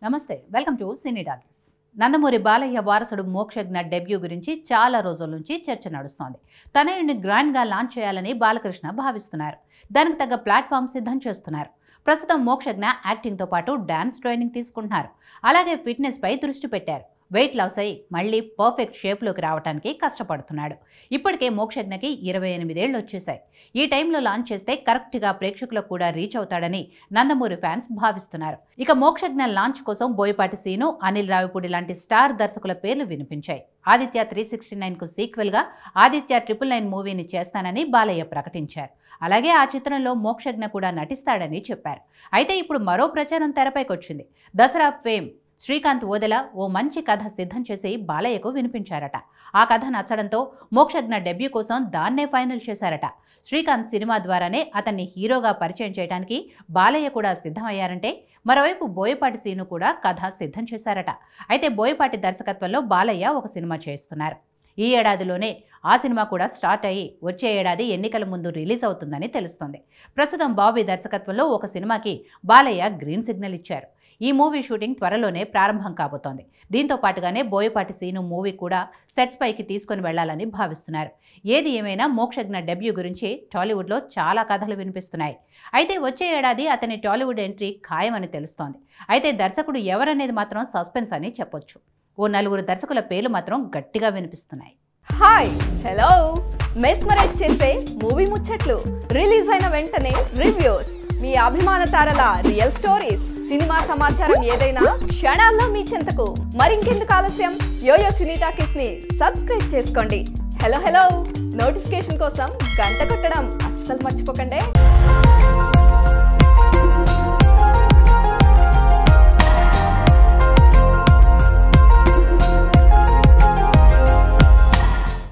నమస్తే welcome to cine talkies. Nandamuri Balayya వారసుడు Mokshagna debut గురించి చాలా రోజుల నుంచి చర్చ నడుస్తోంది. తనయుడిని గ్రాండ్ గా లాంచ్ చేయాలని బాలకృష్ణ భావిస్తున్నారు. దానికి తగ్గ ప్లాట్ఫామ్ సిద్ధం చేస్తున్నారు. ప్రస్తుతం మోక్షజ్ఞ యాక్టింగ్ తో పాటు డాన్స్ ట్రైనింగ్ తీసుకుంటున్నారు. అలాగే ఫిట్నెస్ పై దృష్టి పెట్టారు. వెయిట్ లాస్ అయి మళ్ళీ పర్ఫెక్ట్ షేప్లోకి రావడానికి కష్టపడుతున్నాడు. ఇప్పటికే మోక్షజ్ఞకి 28 ఏళ్ళు వచ్చేసాయి. ఈ టైంలో లాంచ్ చేస్తే కరెక్ట్గా ప్రేక్షకులకు కూడా రీచ్ అవుతాడని నందమూరి ఫ్యాన్స్ భావిస్తున్నారు. ఇక మోక్షజ్ఞ లాంచ్ కోసం బోయపాటి శ్రీను, అనిల్ రావిపూడి లాంటి స్టార్ దర్శకుల పేర్లు వినిపించాయి. ఆదిత్య 369కు సీక్వెల్గా ఆదిత్య 999 మూవీని చేస్తానని బాలయ్య ప్రకటించారు. అలాగే ఆ చిత్రంలో మోక్షజ్ఞ కూడా నటిస్తాడని చెప్పారు. అయితే ఇప్పుడు మరో ప్రచారం తెరపైకి వచ్చింది. దసరా ఫేమ్ శ్రీకాంత్ ఓదెల ఓ మంచి కథ సిద్ధం చేసి బాలయ్యకు వినిపించారట. ఆ కథ నచ్చడంతో మోక్షజ్ఞ డెబ్యూ కోసం దాన్నే ఫైనల్ చేశారట. శ్రీకాంత్ సినిమా ద్వారానే అతన్ని హీరోగా పరిచయం చేయడానికి బాలయ్య కూడా సిద్ధమయ్యారంటే, మరోవైపు బోయపాటి శ్రీను కూడా కథ సిద్ధం చేశారట. అయితే బోయపాటి దర్శకత్వంలో బాలయ్య ఒక సినిమా చేస్తున్నారు. ఈ ఏడాదిలోనే ఆ సినిమా కూడా స్టార్ట్ అయ్యి వచ్చే ఏడాది ఎన్నికల ముందు రిలీజ్ అవుతుందని తెలుస్తోంది. ప్రస్తుతం బాబీ దర్శకత్వంలో ఒక సినిమాకి బాలయ్య గ్రీన్ సిగ్నల్ ఇచ్చారు. ఈ మూవీ షూటింగ్ త్వరలోనే ప్రారంభం కాబోతోంది. దీంతో పాటుగానే బోయపాటి శ్రీను మూవీ కూడా సెట్స్ పైకి తీసుకుని వెళ్లాలని భావిస్తున్నారు. ఏది ఏమైనా మోక్షజ్ఞ డెబ్యూ గురించి టాలీవుడ్లో చాలా కథలు వినిపిస్తున్నాయి. అయితే వచ్చే ఏడాది అతని టాలీవుడ్ ఎంట్రీ ఖాయమని తెలుస్తోంది. అయితే దర్శకుడు ఎవరనేది మాత్రం సస్పెన్స్ అని చెప్పొచ్చు. ఓ 4 దర్శకుల పేర్లు మాత్రం గట్టిగా వినిపిస్తున్నాయి. హాయ్ హలో మెస్మరైజ్ చేసే మూవీ ముచ్చట్లు, రిలీజ్ అయిన వెంటనే రివ్యూస్, మీ అభిమాన తారల రియల్ స్టోరీస్, సినిమా సమాచారం ఏదైనా క్షణాల్లో మీ చెంతకు. మరింకెందుకు ఆలస్యం, యోయో సినీ టాకీస్ ని సబ్స్క్రైబ్ చేసుకోండి. హలో నోటిఫికేషన్ కోసం గంట కొట్టడం అస్సలు మర్చిపోకండి.